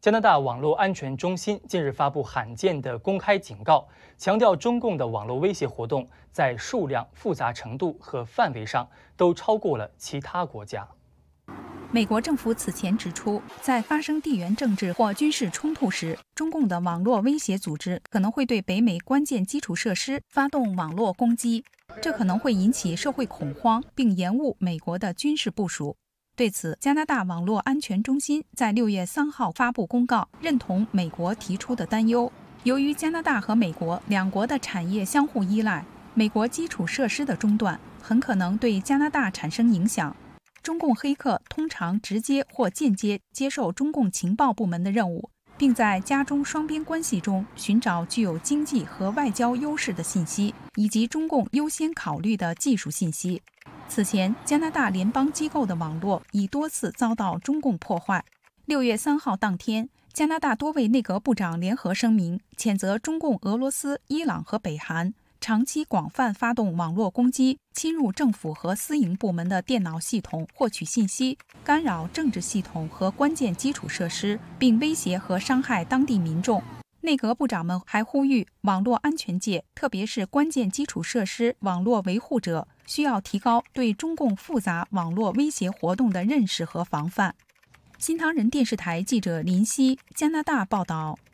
加拿大网络安全中心近日发布罕见的公开警告，强调中共的网络威胁活动在数量、复杂程度和范围上都超过了其他国家。 美国政府此前指出，在发生地缘政治或军事冲突时，中共的网络威胁组织可能会对北美关键基础设施发动网络攻击，这可能会引起社会恐慌，并延误美国的军事部署。对此，加拿大网络安全中心在6月3号发布公告，认同美国提出的担忧。由于加拿大和美国两国的产业相互依赖，美国基础设施的中断很可能对加拿大产生影响。中共黑客通常直接或间接接受中共情报部门的任务，并在加中双边关系中寻找具有经济和外交优势的信息，以及中共优先考虑的技术信息。此前，加拿大联邦机构的网络已多次遭到中共破坏。6月3号当天，加拿大多位内阁部长联合声明，谴责中共、俄罗斯、伊朗和北韩长期广泛发动网络攻击，侵入政府和私营部门的电脑系统获取信息，干扰政治系统和关键基础设施，并威胁和伤害当地民众。内阁部长们还呼吁网络安全界，特别是关键基础设施网络维护者，需要提高对中共复杂网络威胁活动的认识和防范。新唐人电视台记者林夕，加拿大报道。